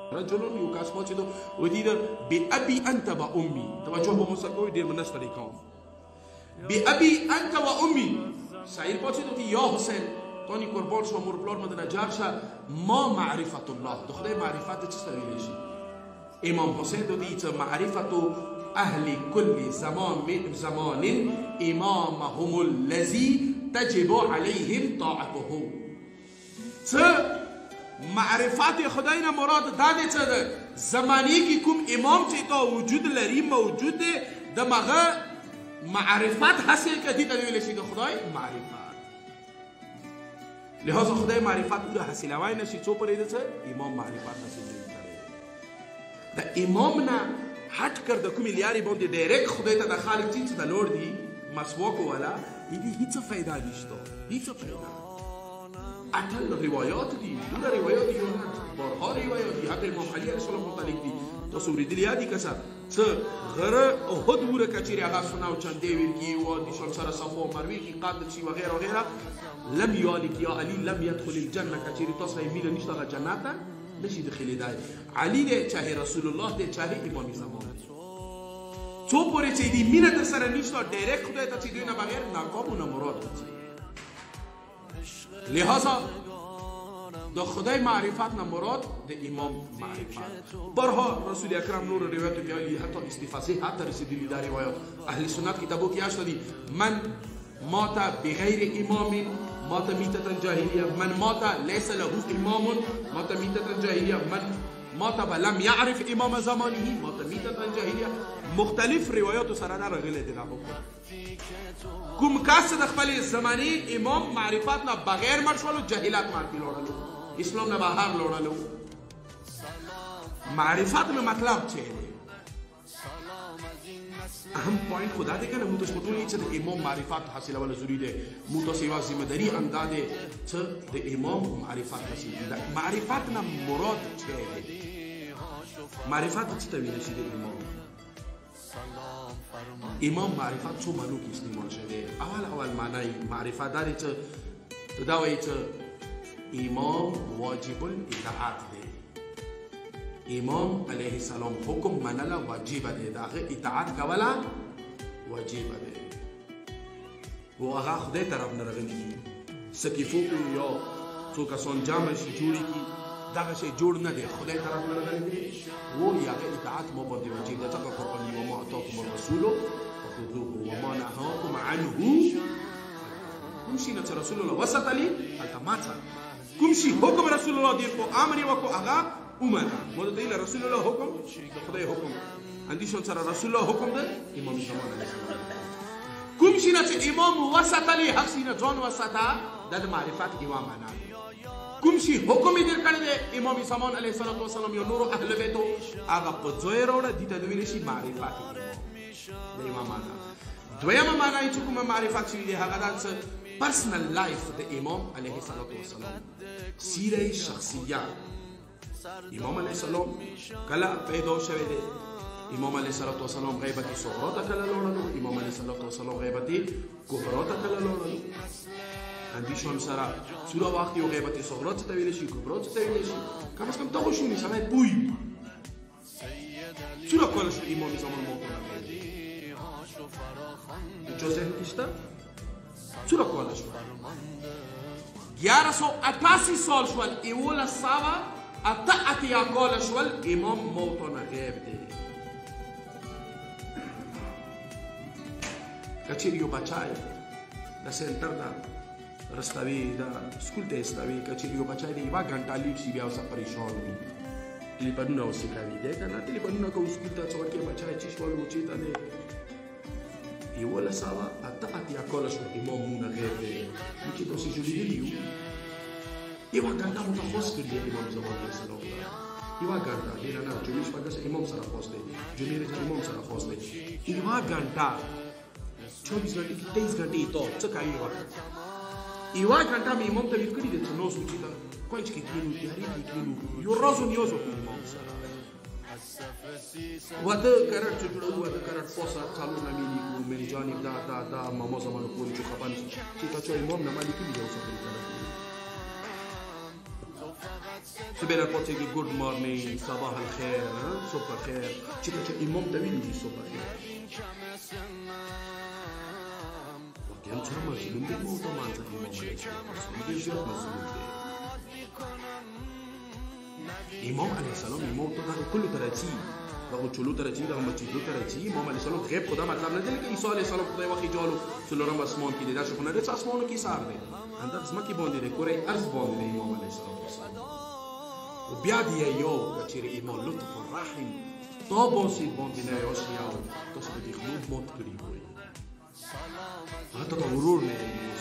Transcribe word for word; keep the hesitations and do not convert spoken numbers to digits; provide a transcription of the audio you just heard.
رجل یو کس پاتې دو ودی د بأبي انت وامي توجه به مسکوي ډیر منستري کوم بأبي انت وامي شاعر پاتې دو یا حسین تونی قربان شو مور پلار مدنه جار شه ما معرفت الله د خدای معرفت چی ویل شي امام حسین دو دی چې معرفت اهل كل زمان من زمان امامهم الذي تجب عليهم طاعته څه معرفت خدای نه مراد دا دی چې زمانی کې کوم امام چې تا وجود لري موجود دی دماغه معرفت حاصل کړي ته ویل شي د خدای معرفت لہذا خدای معرفت او حاصلوای نشي څو پرې ده امام معرفت حاصل کړي دا امام نه هټ کړ د کومې لیارې باندې ډایرکټ خدای ته د خالق چیز ته لوړ دی مسواک والا دې هیڅ فایده نشته هیڅ فایده اټل روایات دي دغه روایات دي بارها روایات دي حتی امام علي علیه السلام متعلق دي تاسو ورېدلي یادي که څه څه غره احد وره که چیرې هغه سنه او چندې ویل کي و د شل سره صفا و مروې کې قاتل شي وغیره وغیره لم یالک یا علی لم یدخل الجنه که چیرې تاسو یې مینه نشته هغه جنت ته نشي دخلیدای علی دی چاهه رسول الله دی چاهه امام زمان دی څو پورې چې دی مینه در سره نشته ډایرکټ خدای ته چې دوی نه بغیر ناکام و نه مراد لہذا د خدای معرفت نه مراد د امام معرفت برها رسول اکرم نور روایت بیالی حتی استفاضه حتی رسیدلی در روایات اهل سنت کتابو کې اشتدی من مات بغیر امام مات میتة جاهلیه من مات ليس له امام مات میتة جاهلیه من مات ولم يعرف امام زمانه مات میتة جاهلیه مختلف روایات سره راغلي دي کوم کس د خپل زماني امام معرفت نه بغیر مرشلو جاهلیت مارکی لوړلو اسلام نه بهر لوړلو معرفت میں مطلب چه دی اهم پوینٹ خدا دے کنه موږ تاسو ټول چې د امام معرفت حاصلول ضروری دی موږ تاسو یو ذمہ داری انداده چې د امام معرفت حاصل دی معرفت نه مراد چه دی معرفت څه ته ویل شي د امام امام معرفت څو معنی کې استعمال شوی اول اول معنی معرفت دار چې دا وایي چې امام واجب الاطاعت دی امام علیه السلام حکم منله واجب دی داغه اطاعت کوله واجب دی و هغه خدای طرف نه راغلی سکیفو یا څو کسان جمع شي جوړي کی دغه شی جوړ نه دی خدای طرف نه راغلی و یا اطاعت مو باندې واجب دی ځکه قرآن و ما اتاکم الرسول فخذوه وما نهاكم عنه کوم شي نه رسول الله وسط علی التماتا کوم شي حکم رسول الله دی کو امر وکړو هغه عمر مود دی رسول الله حکم خدای حکم اندیشون سره رسول الله حکم ده امام زمان علیه السلام کوم شي نه امام وسط علی حق سینه ځان وسطا د معرفت ایوا معنا کوم شي حکم یې درکړی دی امام زمان علیه السلام یو نور اهل بیتو هغه په ځای راوړه دي ته ویل شي معرفت ایوا معنا دویمه معنا چې کومه معرفت شي دی هغه د پرسنل لایف د امام علیه السلام سیره شخصیه امام علیه السلام کله پیدا شوی دی امام علیه السلام غیبت صغرا ته کله لوړلو امام علیه السلام غیبت کبرا ته کله لوړلو اندیشون سره څوره وخت یو غیبت صغرا ته ویل شي کبرا ته ویل شي کم از کم ته خوشونی سمای پوی څوره کول شو امام زمان موت اجازه نشته څوره کول شو گیارہ سو اٹھاسی سال شوال ایولا ساوا اتا اتیا کال شوال امام موتانا غیب دی کچیریو بچای دا سنٹر دا رستوی دا سکول ته استوی کچیریو بچای دی یوا غنټه لیب سی بیا وسه پریشان وي ټلیفونونه وسیکاوي دی کنه ټلیفونونه کو سکول ته څوکې بچای چی شوال وچی ته نه ایولا ساوا اتا اتیا کال شوال امام مونا غیب دی چې تاسو جوړی دیو یوا غنټه مو تاسو کړی امام زمان علیه السلام یوا غنټه ډیر نه چوبیس پنځه امام سره خاص دی جمعې امام سره خاص دی یوا غنټه چوبیس غنټه تیئیس غنټه ته څه کوي یوا یوا غنټه مې امام ته وکړی دی چې نو سوچي دا کوم چې کینو یاري کینو یو روزو نیوزو امام سره وته کرت چې جوړو وته کرت پوسا چالو نه ملي کو مې جانب دا دا دا مامو زمانو پوری چې خبر چې تاسو امام نه مالي کړی دی اوس په تبين البوت يجي جود مورنينج صباح الخير صباح الخير شكل شكل إمام طويل يجي صباح الخير وكان شرم الجنوب بالموت طبعا زي إمام عليه السلام يجي يجي مسؤول إمام عليه السلام إمام طبعا كله تراتيب رغم تشلو تراتيب رغم تشلو تراتيب إمام عليه السلام غيب قدام على النبي لكن عيسى عليه السلام خدای وقتی جالو سلو رم اسمان کی دیدار شکنه رچ اسمانو کی سارده اندر اسما کی باندې کورې ارز باندې إمام عليه السلام وبيادي يو كتير إيمان لطف الرحم طابون سيد باندنا يوشياو تصدق يخلوب موت كريبوي هذا تطورنا